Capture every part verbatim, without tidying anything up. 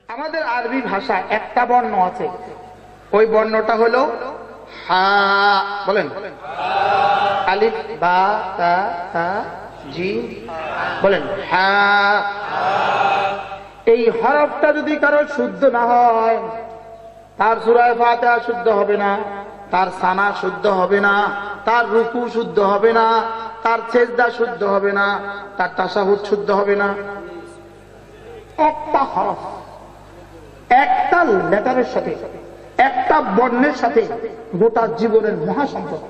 আমাদের আরবি ভাষা একটা বর্ণ আছে, ওই বর্ণটা হলো হা। বলেন আলিফ বা তা তা জি, বলেন হা। এই হরফটা যদি কারো শুদ্ধ না হয়, তার সূরা ফাতিহা শুদ্ধ হবে না, তার সানা শুদ্ধ হবে না, তার রুকু শুদ্ধ হবে না, তার সেজদা শুদ্ধ হবে না, তার তাশাহুদ শুদ্ধ হবে না। একটা হরফ, একটা লেটারের সাথে, একটা বর্ণের সাথে গোটা জীবনের মহাসম্পর্ক।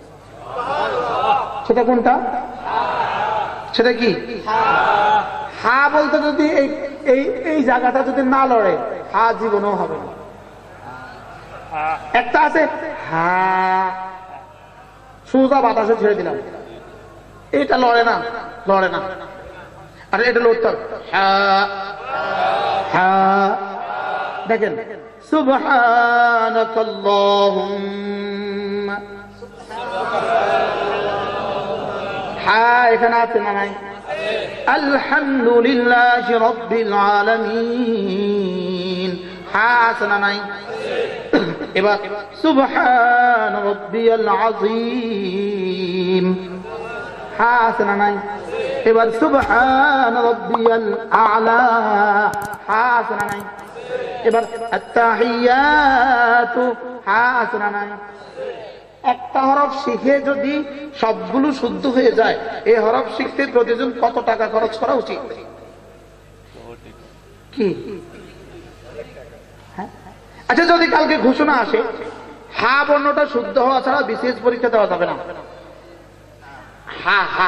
সেটা কোনটা? সেটা কি? হা বলতে যদি এই এই এই জায়গাটা যদি না লড়ে, হা জীবনও হবে না। একটা আছে হা, সোজা বাতাসে ছেড়ে দিলাম, এটা লড়ে না, লড়ে না। আর এটা লড়তে হবে হা হা। দেখেন সুবহানাকাল্লাহুম্মা, হা এখানে আছে না নাই? আলহামদুলিল্লাহি রাব্বিল আলামিন, হা আছে না নাই? এবার সুবহান রাব্বিয়াল আযীম, হা আছে না নাই? এবার সুবহান রাব্বিয়াল আ'লা, হা আছে না নাই? এবার আত-তাহিয়াতু, হা আছে না নাই? একটা হরফ শিখে যদি সবগুলো শুদ্ধ হয়ে যায়, এই হরফ শিখতে প্রতিদিন কত টাকা খরচ করা উচিত? কি? আচ্ছা, যদি কালকে ঘোষণা আসে হা বর্ণটা শুদ্ধ হওয়া ছাড়া বিশেষ পরীক্ষা দেওয়া যাবে না, হা হা,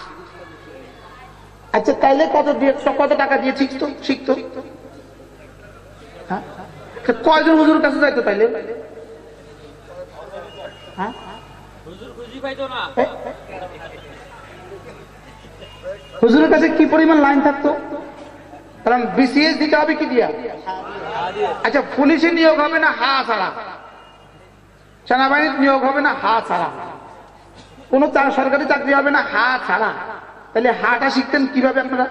আচ্ছা তাইলে কত দিয়ে, কত টাকা দিয়ে শিখতো শিখতো হ্যাঁ? কয়জন হুজুর কাছে যাইতো তাইলে? হ্যাঁ, হুজুরের কাছে কি পরিমাণ লাইন থাকতো? কারণ বিসিএস দিতে হবে কি দিয়া? আচ্ছা, পুলিশে নিয়োগ হবে না হা ছাড়া, সেনাবাহিনীর নিয়োগ হবে না হা ছাড়া, কোন সরকারি চাকরি হবে না হা ছাড়া। তাহলে হাটা শিখতেন কিভাবে আপনারা?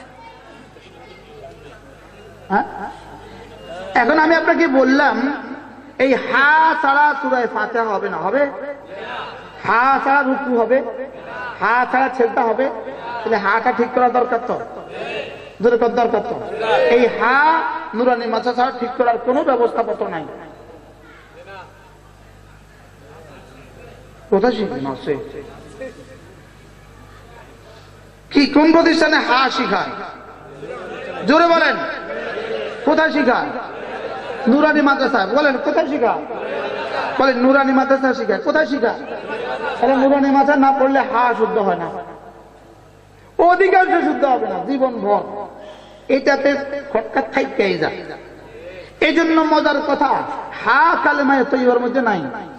হ্যাঁ, এখন আমি আপনাকে বললাম এই হা ছাড়া সূরা ফাতিহা হবে না, হবে? হা ছাড়া রুকু হবে, হা ছাড়া সেজদা হবে। তাহলে হাটা ঠিক করা দরকার তো, দরকার তো। এই হা নুরানি মাদ্রাসা ছাড়া ঠিক করার কোনো ব্যবস্থাপত্র নাই। কোথায় শিখবেন? আছে কি? কোন প্রতিষ্ঠানে হা শিখায়? জোরে বলেন, কোথায় শিখায়? নুরানি মাদ্রাসায়। বলেন কোথায় শিখায়? বলেন নুরানি মাদ্রাসা শিখায়। কোথায় শিখায়? তাহলে নুরানি মাদ্রাসা না পড়লে হা শুদ্ধ হয় না, অধিকাংশ শুদ্ধ হবে না জীবন ভর। এটাতে খটকা থাইকাই যায়। এই জন্য মজার কথা, হা কালেমায়ে তৈয়বার মধ্যে নাই।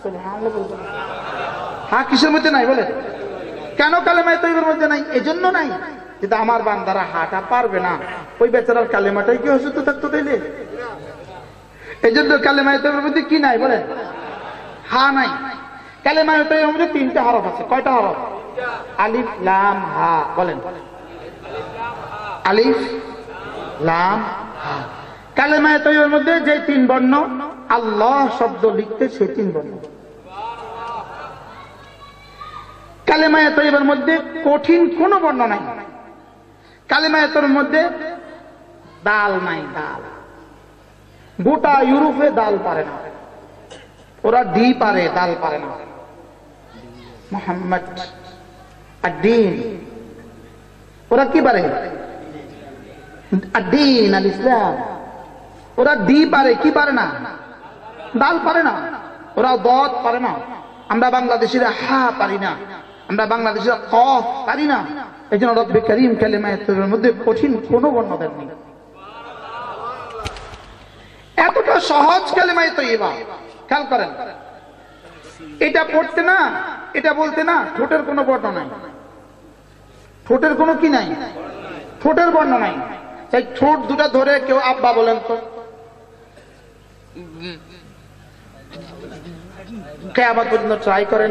হা কিসের মধ্যে নাই? বলে কেন কালেমায়ে তৈয়বার মধ্যে নাই? এই জন্য নাই যেটা আমার বান্দারা হাটা পারবে না, ওই বেচারার কালেমাটাই কি অসুস্থ থাকতো তাইলে? এই জন্য কালেমায়ে তৈয়বার মধ্যে কি নাই? বলে হা নাই। কালেমায়ে তৈয়বার মধ্যে তিনটা হরফ আছে। কয়টা হরফ? আলিফ লাম হা। বলেন আলিফ লাম হা। কালেমায়ে তৈয়বার মধ্যে যে তিন বর্ণ, আল্লাহ শব্দ লিখতে সেই তিন বর্ণ। কালেমায়ে তৈয়বার মধ্যে কঠিন কোন বর্ণ নাই। কালেমায়ে তৈয়বার মধ্যে দাল নাই, দাল। গোটা ইউরোপে দাল পারে না, ওরা ডি পারে, দাল পারে না। মুহাম্মদ আদ-দ্বীন, ওরা কি পারে? আদ-দ্বীন আল ইসলাম। ওরা ডি পারে, কি পারে না? দাল পারে না। ওরা দদ পারে না। আমরা বাংলাদেশিরা হা পারি না, আমরা বাংলাদেশিরা কফ পারি না। এই জন্য রব্বে করিম কালেমায়ে তৈয়বার মধ্যে কঠিন কোনো বর্ণ দেননি। এতটা সহজ কালেমায়ে তৈয়বা। খেয়াল করেন, এটা পড়তে না, এটা বলতে না ঠোঁটের কোনো বর্ণ নাই, ঠোঁটের কোনো কি নাই? ঠোঁটের বর্ণ নাই। তাই ঠোঁট দুটা ধরে কেউ আব্বা বলেন তো, কিয়ামত পর্যন্ত ট্রাই করেন।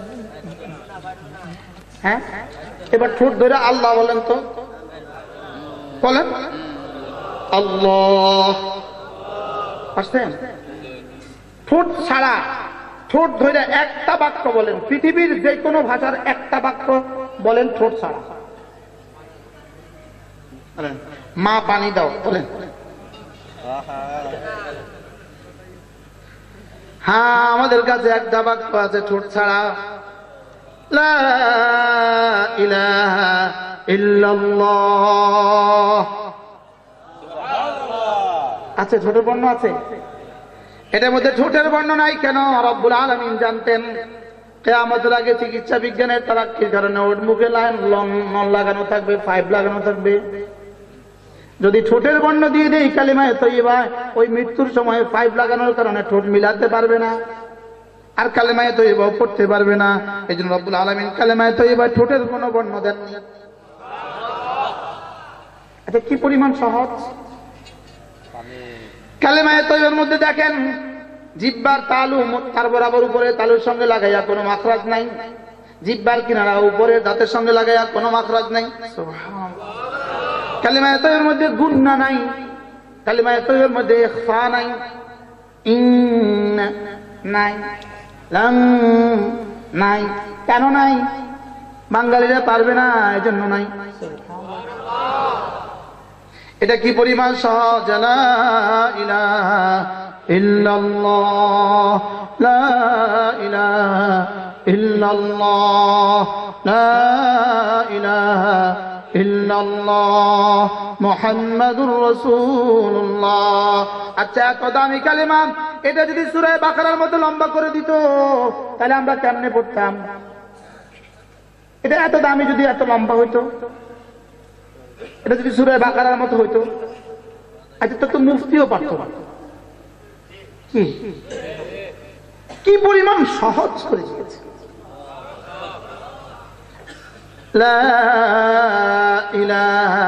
হ্যাঁ, এবার ঠোঁট ধরে আল্লাহ বলেন তো, বলেন আল্লাহ। আসছেন? ঠোঁট ছাড়া, ঠোঁট ধরে একটা বাক্য বলেন, পৃথিবীর যে কোনো ভাষার একটা বাক্য বলেন ঠোঁট ছাড়া। মা পানি দাও বলেন। হ্যাঁ, আমাদের কাছে একটা বাক্য আছে ঠোঁট ছাড়া, লা ইলাহা ইল্লাল্লাহ। আছে, ঠোঁটের বর্ণ আছে। এটার মধ্যে ঠোঁটের বর্ণ নাই কেন? রব্বুল আলামিন জানতেন কিয়ামতের আগে চিকিৎসা বিজ্ঞানের তারাক্কির কারণে ওর মুখে লাইন নন লাগানো থাকবে, ফাইভ লাগানো থাকবে। যদি ঠোঁটের বর্ণ দিয়ে দেই কালিমায়ে তয়্যিবা, ওই মৃত্যুর সময় ফাইভ লাগানোর কারণে ঠোঁট মিলাতে পারবে না, আর কালিমায়ে তয়্যিবাও পড়তে পারবে না। এই জন্য রব্বুল আলামিন কালিমায়ে তয়্যিবা ঠোঁটের কোনো বর্ণ দেননি। এটা কি পরিমাণ সহজ! কালিমায়ে তয়্যিবার মধ্যে দেখেন জিহ্বার তালু তার বরাবর উপরে তালুর সঙ্গে লাগাইয়া কোনো মাখরাজ নাই, জিহ্বার কিনারা উপরে দাঁতের সঙ্গে লাগাইয়া কোনো মাখরাজ নাই। সুবহানাল্লাহ। কালিমায়ে তয়্যিবার মধ্যে গুন্না নাই, কালিমায়ে তয়্যিবার মধ্যে ইখফা নাই, ইন নাই, লাম নাই। কেন নাই? বাঙালিরা পারবে না, এজন্য নাই। এটা কি পরিমাণ সহজ! লা ইলাহা ইল্লাল্লাহ, লা ইলাহা ইল্লাল্লাহ, লা ইলাহা ইল্লাল্লাহ মুহাম্মাদুর রাসূলুল্লাহ। আচ্ছা, এত দামি কালিমা, এটা যদি সূরা বাকারার মতো লম্বা করে দিত তাহলে আমরা কেমনে পড়তাম? এটা এত দামি যদি এত লম্বা হইতো, এটা যদি সূরা বাকারার মতো হইতো, আচ্ছা তো তো মুফতিও পারত না। কি কি পরিমাণ সহজ করে দিয়েছে! লা ইলাহা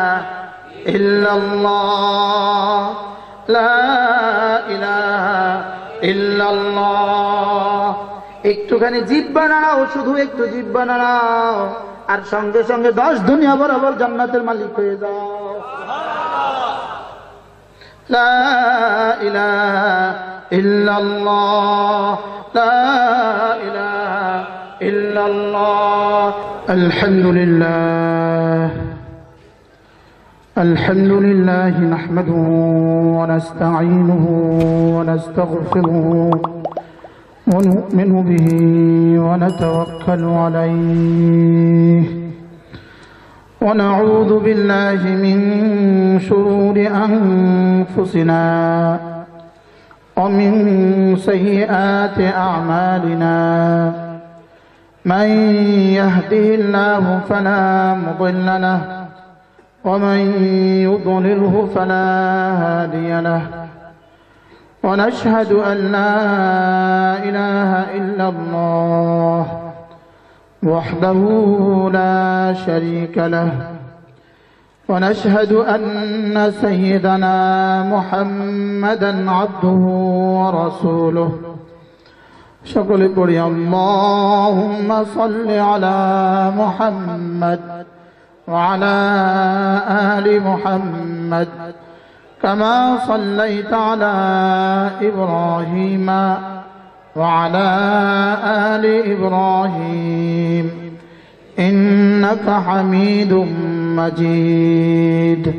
ইল্লাল্লাহ, লা ইলাহা ইল্লাল্লাহ। একটুখানি জিহ্বা নাড়াও, শুধু একটু জিহ্বা নাড়াও, আর সঙ্গে সঙ্গে দশ দুনিয়া বরাবর জান্নাতের মালিক হয়ে যাও। লা ইলাহা ইল্লাল্লাহ, লা ইলাহা ইল্লাল্লাহ। আলহামদুলিল্লাহ الحمد لله نحمده ونستعينه ونستغفره ونؤمن به ونتوكل عليه ونعوذ بالله من شرور أنفسنا ومن سيئات أعمالنا من يهده الله فلا مضل له ومن يضلله فلا هادي له ونشهد أن لا إله إلا الله وحده لا شريك له ونشهد أن سيدنا محمدا عبده ورسوله شكر قولي اللهم صل على محمد وعلى آل محمد كما صليت على إبراهيم وعلى آل إبراهيم إنك حميد مجيد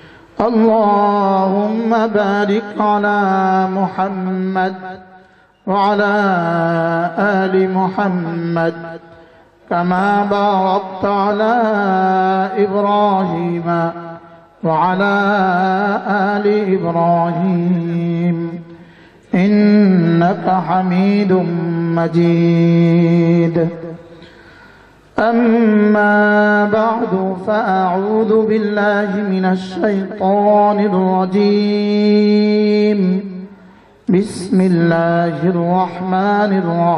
اللهم بارك على محمد وعلى آل محمد كما باركت على إبراهيم وعلى آل إبراهيم إنك حميد مجيد أما بعد فأعوذ بالله من الشيطان الرجيم بسم الله الرحمن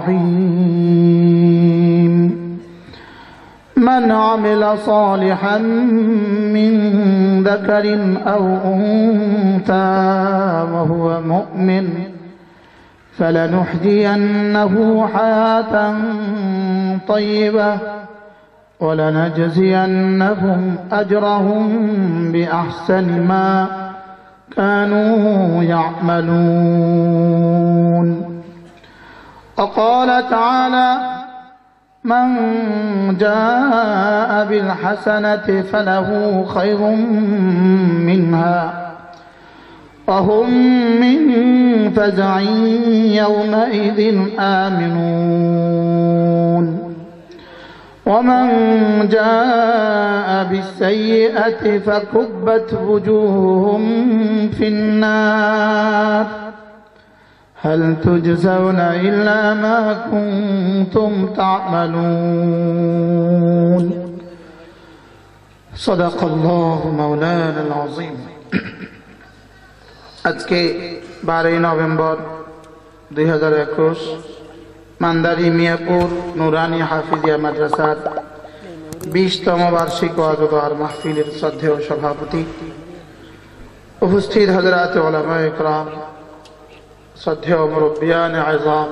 الرحيم من عمل صالحا من ذكر أو أنثى وهو مؤمن فلنحيينه حياة طيبة ولنجزينهم أجرهم بأحسن ما كانوا يعملون. وقال تعالى: من جاء بالحسنة فله خير منها وهم من فزع يومئذ آمنون. ومن جاء بالسيئة فكبت وجوههم في النار هل تجزون إلا ما كنتم تعملون. صدق الله مولانا العظيم. আজকে বারোই নভেম্বর দুই হাজার একুশ মান্দারি মিয়াপুর নুরানি হাফিজিয়া মাদ্রাসার বিশতম বার্ষিক ওয়াজ ও দোয়ার মাহফিলের শ্রদ্ধেয় সভাপতি, উপস্থিত হযরত উলামায়ে কেরাম, শ্রদ্ধেয় মুরব্বিয়ান আযম,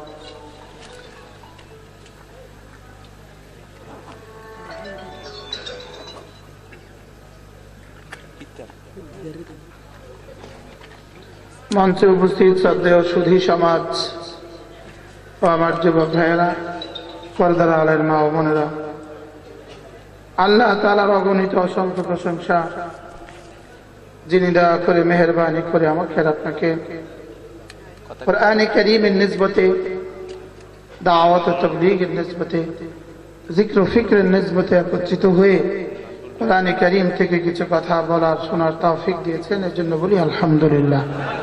মঞ্চে উপস্থিত শ্রদ্ধেয় সুধী সমাজ ও আমার যুবক ভাইয়েরা, পর্দার আলের মা ও বোনেরা, আল্লাহ তাআলার অগণিত অসংখ্য প্রশংসা, যিনি দয়া করে মেহেরবানি করে আমাকে আপনাকে কোরআন কারীমের নিসবতে, দাওয়াত ও তাবলীগের নিসবতে, জিক্র ও ফিক্রের নিসবতে একত্রিত হয়ে কোরআন কারীম থেকে কিছু কথা বলার শোনার তৌফিক দিয়েছেন, এর জন্য বলি আলহামদুলিল্লাহ।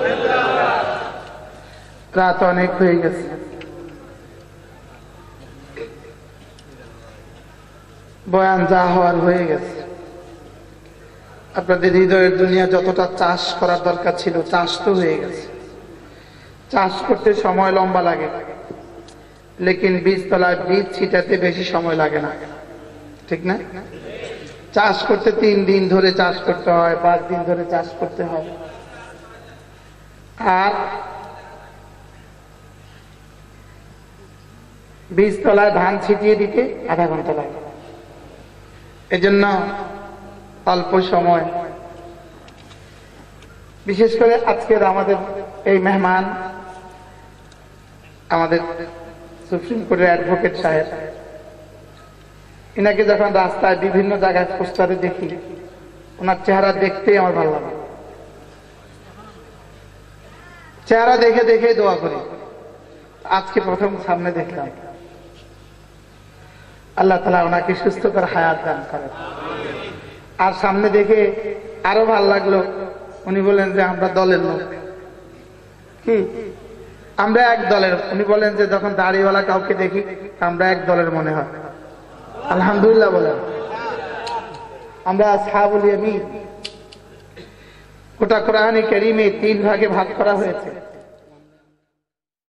রাত অনেক হয়ে গেছে, বয়ান যা হওয়ার হয়ে গেছে। আপনাদের হৃদয়ের দুনিয়া যতটা চাষ করার দরকার ছিল চাষ তো হয়ে গেছে। চাষ করতে সময় লম্বা লাগে, লেকিন বীজতলায় বীজ ছিটাতে বেশি সময় লাগে না, ঠিক না? চাষ করতে তিন দিন ধরে চাষ করতে হয়, পাঁচ দিন ধরে চাষ করতে হয়, আর বীজতলায় ধান ছিটিয়ে দিতে আধা ঘন্টা লাগে। এজন্য অল্প সময়, বিশেষ করে আজকের আমাদের এই মেহমান, আমাদের সুপ্রিম কোর্টের অ্যাডভোকেট সাহেব, ইনাকে যখন রাস্তায় বিভিন্ন জায়গায় পোস্টারে দেখি, ওনার চেহারা দেখতেই আমার ভালো লাগে। চেহারা দেখে দেখে দোয়া করি। আজকে প্রথম সামনে দেখলাম, আল্লাহ তাআলা ওনাকে সুস্থকর হায়াত দান করেন। আর সামনে দেখে আরো ভালো লাগলো, উনি বলেন যে আমরা দলের লোক, কি আমরা এক দলের। উনি বলেন যে যখন দাড়িওয়ালা কাউকে দেখি আমরা এক দলের মনে হয়। আলহামদুলিল্লাহ বলেন। আমরা আসহাবুল ইয়ামিন, গোটা কোরআনে কারীমে তিন ভাগে ভাগ করা হয়েছে।